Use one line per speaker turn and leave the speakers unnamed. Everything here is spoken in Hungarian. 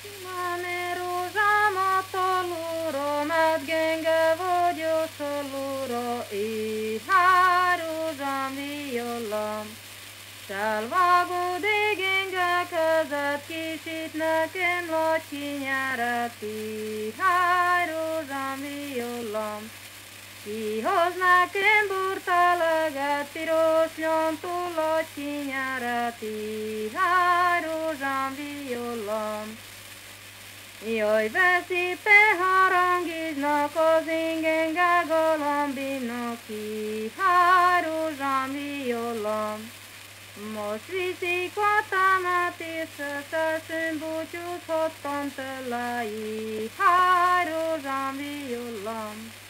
Mane rózsámat alulra, mert genge vagyok alulra, éhá rózsám violam. Sálvágod genge kezed, kicsit nekem lacsi nyárat, éhá rózsám violam. Kihoz nekem burtaleget, piros nyontú lacsi nyárat, éhá rózsám violam. Jaj, veszipe harangiznak az ingenge galambinnak, éhá rózsám violam. Most viszik a támát, és szeszünk búcsúzhattam tőle, éhá rózsám violam.